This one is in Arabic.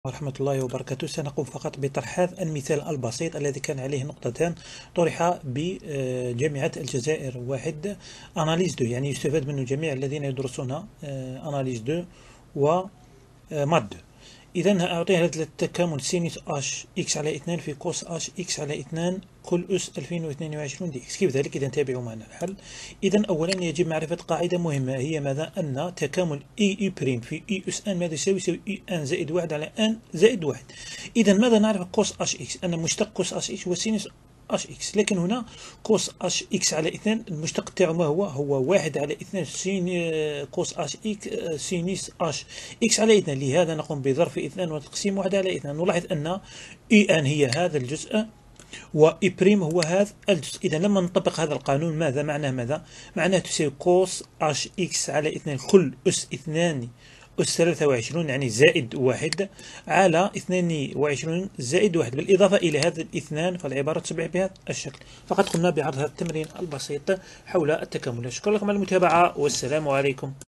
ورحمة الله وبركاته. سنقوم فقط بطرح هذا المثال البسيط الذي كان عليه نقطتان، طرح بجامعة الجزائر واحد أناليز دو، يعني يستفاد منه جميع الذين يدرسون أناليز دو و ماد دو. إذا أعطيه هذا التكامل سينوس اش إكس على 2 في كوس اش إكس على 2 كل أس 2022 دي إكس. كيف ذلك؟ إذا تابعوا معنا الحل. إذا أولا يجب معرفة قاعدة مهمة، هي ماذا؟ أن تكامل إي بريم في إي أس أن ماذا يساوي؟ يساوي إي أن زائد 1 على أن زائد 1. إذا ماذا نعرف؟ كوس اش إكس، أن مشتق كوس اش إكس هو سينوس اش إكس، لكن هنا كوس اش إكس على 2 المشتق تاعو ما هو؟ هو 1 على 2 سين كوس اش إكس سينوس اش إكس على 2. لهذا نقوم بضرب 2 وتقسيم 1 على 2. نلاحظ أن إي أن هي هذا الجزء وإي بريم هو هذا الجزء. إذا لما نطبق هذا القانون ماذا معناه؟ ماذا معناه؟ تساوي كوس اش إكس على 2 كل أس 2 أس 23 يعني زائد 1 على 22 زائد 1 بالإضافة إلى هذا الاثنان، فالعبارة تصبح بهذا الشكل. فقد قمنا بعرض هذا التمرين البسيط حول التكامل. شكرا لكم على المتابعة والسلام عليكم.